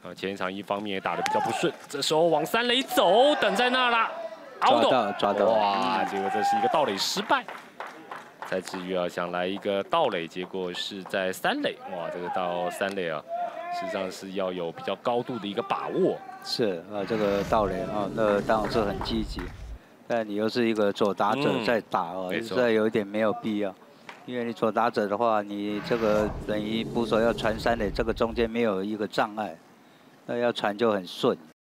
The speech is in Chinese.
前一场一方面也打得比较不顺，这时候往3垒走，等在那啦， 抓到！ 哇，结果这是一个盗垒失败。蔡志宇啊，想来一个盗垒，结果是在3垒，哇，这个到3垒啊，实际上是要有比较高度的一个把握。 是这个盗垒那当然是很积极，但你又是一个左打者在打这有一点没有必要。 因为你左打者的话，你这个等于捕手要传3垒，这个中间没有一个障碍，那要传就很顺。